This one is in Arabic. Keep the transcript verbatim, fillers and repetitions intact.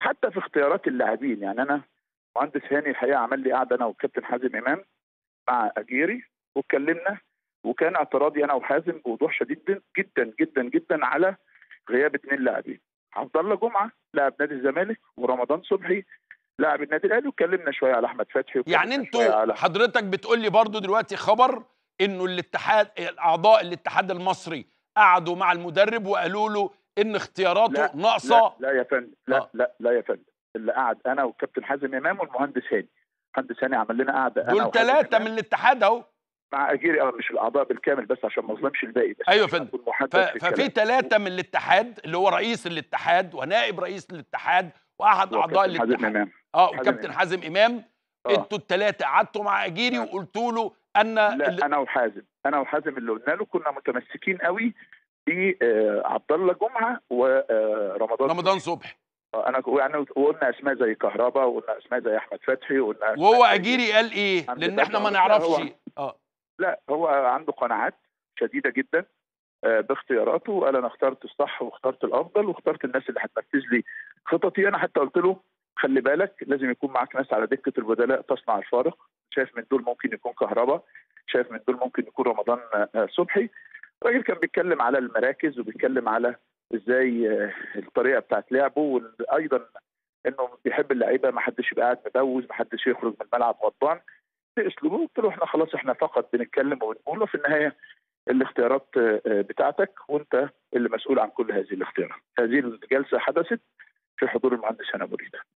حتى في اختيارات اللاعبين. يعني انا مهندس هاني الحقيقه عمل لي قعده انا والكابتن حازم امام مع اجيري واتكلمنا، وكان اعتراضي انا وحازم بوضوح شديد جدا جدا جدا على غياب اثنين لاعبين، عبد الله جمعه لاعب نادي الزمالك ورمضان صبحي لاعب النادي الاهلي، واتكلمنا شويه على احمد فتحي يعني واتكلمنا شويه انتوا على حضرتك بتقول لي برضو دلوقتي خبر انه الاتحاد، اعضاء الاتحاد المصري قعدوا مع المدرب وقالوا له ان اختياراته لا لا ناقصه. لا يا فندم، لا اه لا لا يا فندم، اللي قعد انا والكابتن حازم امام والمهندس هاني. المهندس هاني عمل لنا قعده انا دول وحازم ثلاثه من امام الاتحاد اهو. مع اجيري، اه مش الاعضاء بالكامل بس عشان ما اظلمش الباقي، بس ايوه يا عشان فندم. اكون ف- محدد في ففي الكلام. ثلاثه من الاتحاد اللي هو رئيس الاتحاد ونائب رئيس الاتحاد واحد هو اعضاء الكابتن حازم الاتحاد، امام. اه حازم وكابتن امام. حازم امام. اه انتوا الثلاثه قعدتوا مع اجيري آه. وقلتوا له ان لا ال- انا وحازم، انا وحازم اللي قلنا له كنا متمسكين قوي في آه عبد الله جمعه ورمضان رمضان صبحي. صبحي. آه انا يعني وقلنا اسماء زي كهربا، وقلنا اسماء زي احمد فتحي، وقلنا اسماء وهو زي اجيري قال ايه؟ حمدي لان احنا فتحي. ما لا نعرفش. هو اه لا هو عنده قناعات شديده جدا آه باختياراته، وقال انا اخترت الصح واخترت الافضل واخترت الناس اللي هتنفذ لي خططي. انا حتى قلت له خلي بالك لازم يكون معاك ناس على دكه البدلاء تصنع الفارق، شايف من دول ممكن يكون كهربا، شايف من دول ممكن يكون رمضان آه صبحي. الراجل كان بيتكلم على المراكز وبيتكلم على ازاي آه الطريقه بتاعت لعبه، وايضا انه بيحب اللعيبه ما حدش يبقى قاعد مبوز، ما حدش يخرج من الملعب غضبان في اسلوبه. قلت له احنا خلاص احنا فقط بنتكلم وبنقول، وفي النهايه الاختيارات بتاعتك وانت اللي مسؤول عن كل هذه الاختيارات. هذه الجلسه حدثت في حضور المهندس هاني أبو ريدة.